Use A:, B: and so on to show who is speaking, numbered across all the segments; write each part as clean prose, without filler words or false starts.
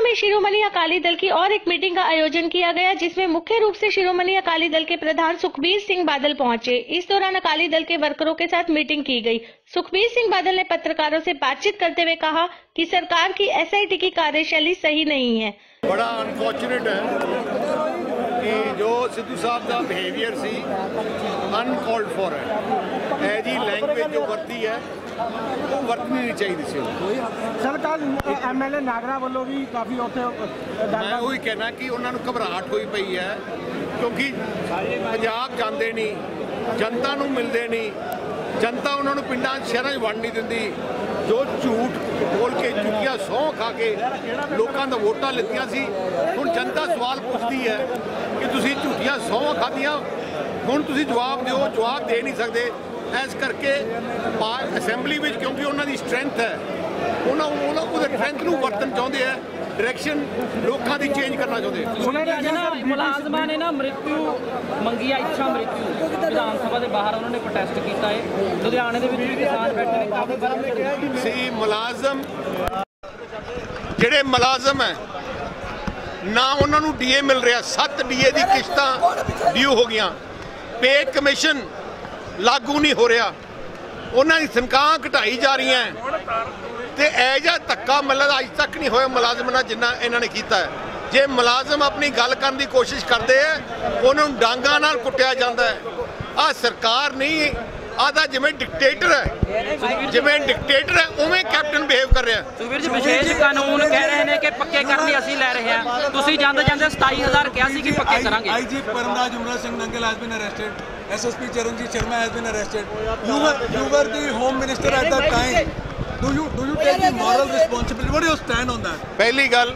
A: में शिरोमणि अकाली दल की और एक मीटिंग का आयोजन किया गया, जिसमें मुख्य रूप से शिरोमणि अकाली दल के प्रधान सुखबीर सिंह बादल पहुंचे। इस दौरान अकाली दल के वर्करों के साथ मीटिंग की गई। सुखबीर सिंह बादल ने पत्रकारों से बातचीत करते हुए कहा कि सरकार की एसआईटी की कार्यशैली सही नहीं है।
B: बड़ा अनफॉर्चुनेट है कि जो सिद्धू साहब का बिहेवियर सी अनकॉल्ड फॉर है। जी लैंग्वेज जो वरती है वो वरतनी नहीं चाहिए सी।
C: सर कल एमएलए नागरा वालों भी काफ़ी उत्थे
B: मैं वही कहना कि उन्होंने घबराहट हुई पई है, क्योंकि पंजाब जाते नहीं, जनता नूं मिलते नहीं, जनता उन्होंने पिंडां शहरां 'च वंड नहीं दिंदी। जो झूठ बोल के झूठिया सौं खा के लोगों का वोटां लित्तियां सी, हुण जनता सवाल पुछदी है कि तुसीं झूठिया सौं खादियां, हुण तुसीं जवाब दिओ। जवाब दे नहीं सकते, इस करके असैंबली में क्योंकि उन्होंने स्ट्रेंथ है, उन्होंने स्ट्रेंथ नूं वरतन चाहते हैं, डायरैक्शन लोगों की चेंज करना चाहते हैं।
D: मुलाजमान ने ना मृत्यु मंगी, इच्छा मृत्यु विधान सभा के बाहर उन्होंने प्रोटेस्ट किया है। लुधियाने के किसान बैठे
B: सी मुलाजम जिहड़े मुलाजम है ना उन्होंने डीए मिल रहा, 7 डीए की किश्तां ड्यू हो गई, पे कमीशन लागू नहीं हो रहा, उन्होंने तनख्वाह घटाई जा रही हैं, तो ऐजा धक्का मतलब अज तक नहीं होया मुलाजम नाल जिन्ना इन्होंने किया है। जे मुलाजम अपनी गल करने की कोशिश करते हैं, उन्होंने डांगा नाल कुटिया जाता है। आ सरकार नहीं, आधा जिवें डिक्टेटर है, जिवें डिक्टेटर है उवें कैप्टन बिहेव कर रहा है।
D: सुखबीर जी विशेष कानून कह रहे हैं कि पक्के करने असीं लै रहे हैं, तुसीं जांदे जांदे 27,000 कहा सी कि पक्के करांगे।
E: IG परमराज उमरा Singh Nangal has been arrested, SSP Charanjit Sharma has been arrested. You were the home minister at that time. Do you take the moral responsibility? What is your stand on that?
B: पहली गल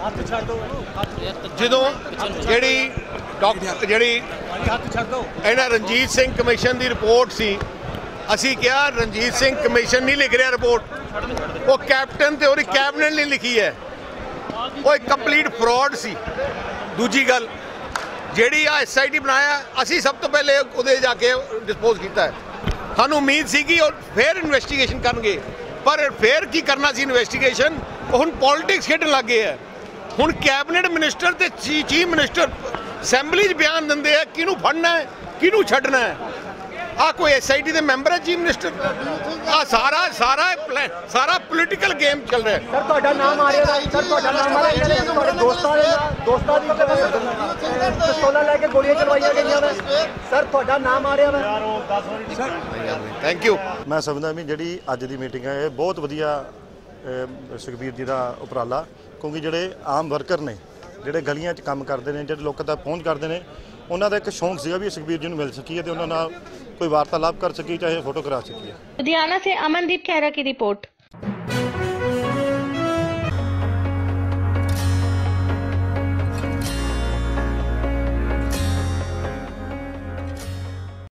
B: ਜਦੋਂ ਜਿਹੜੀ ਡਾਕਟਰ ਜਿਹੜੀ ਇਹਨਾਂ Ranjit Singh commission ਦੀ report ਸੀ, ਅਸੀਂ ਕਿਹਾ ਰਣਜੀਤ ਸਿੰਘ ਕਮਿਸ਼ਨ नहीं लिख रहा रिपोर्ट, वो कैप्टन ਤੇ ਉਹਦੀ कैबिनेट ने लिखी है, वो एक कंप्लीट फ्रॉड सी। दूजी गल ਜਿਹੜੀ ਆ SIT बनाया, ਅਸੀਂ सब तो पहले ਉਹਦੇ ਜਾ ਕੇ डिस्पोज किया है। ਸਾਨੂੰ उम्मीद सी कि फिर इन्वेस्टिगेशन करनगे, पर फिर की करना सी इन्वेस्टिगेशन, ਹੁਣ पॉलिटिक्स खेडन लग गए है। ਹੁਣ कैबिनेट मिनिस्टर ते चीफ मिनिस्टर असैंबली बयान देंगे है किनू फड़ना है किनू छड्डना है। आ कोई SIT के मैंबर है चीफ मिनिस्टर? आ सारा सारा सारा पोलिटिकल गेम चल रहा है।
C: सर ਤੁਹਾਡਾ ਨਾਮ ਆ ਰਿਹਾ ਹੈ, ਸਰ ਤੁਹਾਡਾ ਨਾਮ ਆ ਰਿਹਾ ਹੈ, ਤੁਹਾਡੇ ਦੋਸਤਾਂ ਦੀ ਪਿਸਤੌਲਾਂ ਲੈ ਕੇ ਗੋਲੀਆਂ ਚਲਵਾਈਆਂ ਗਈਆਂ ਨੇ, ਸਰ ਤੁਹਾਡਾ ਨਾਮ ਆ ਰਿਹਾ ਹੈ।
B: Thank you.
F: मैं समझदा भी जिहड़ी अज दी मीटिंग है बहुत वधिया सुखबीर जी का उपराला, क्योंकि जोड़े आम वर्कर ने जोड़े गलियां च काम करते हैं, जो लोगों तक पहुँच करते हैं, उन्होंने एक शौक सीगा भी सुखबीर जी मिल सकी है, तो उन्होंने कोई वार्तालाप कर सकी, चाहे फोटो करा सकी है।
A: लुधियाना से अमनदीप खैरा की रिपोर्ट।